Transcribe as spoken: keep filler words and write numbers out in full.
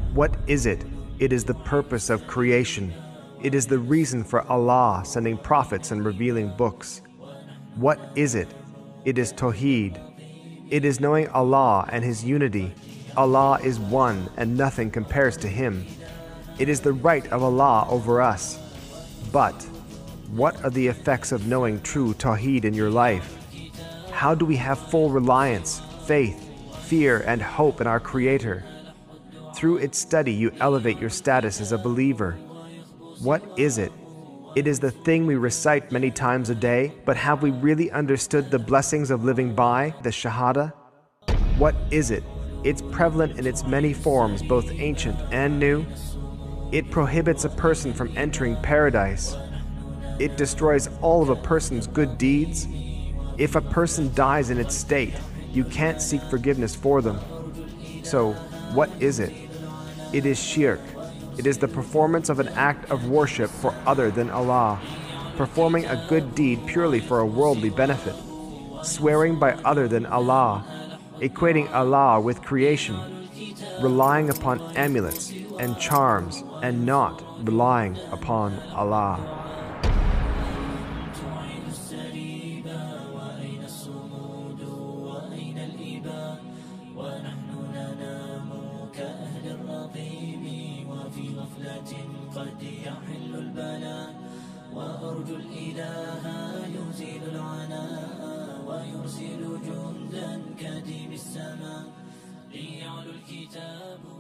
What is it? It is the purpose of creation. It is the reason for Allah sending prophets and revealing books. What is it? It is Tawheed. It is knowing Allah and His unity. Allah is one and nothing compares to Him. It is the right of Allah over us. But what are the effects of knowing true Tawheed in your life? How do we have full reliance, faith, fear, and hope in our Creator? Through its study, you elevate your status as a believer. What is it? It is the thing we recite many times a day, but have we really understood the blessings of living by the Shahada? What is it? It's prevalent in its many forms, both ancient and new. It prohibits a person from entering paradise. It destroys all of a person's good deeds. If a person dies in its state, you can't seek forgiveness for them. So, what is it? It is shirk. It is the performance of an act of worship for other than Allah, performing a good deed purely for a worldly benefit, swearing by other than Allah, equating Allah with creation, relying upon amulets and charms, and not relying upon Allah. قد يحل البلاء وأرجو الإله يزيل العناء ويرسل جندا كديم السماء ليعلو الكتاب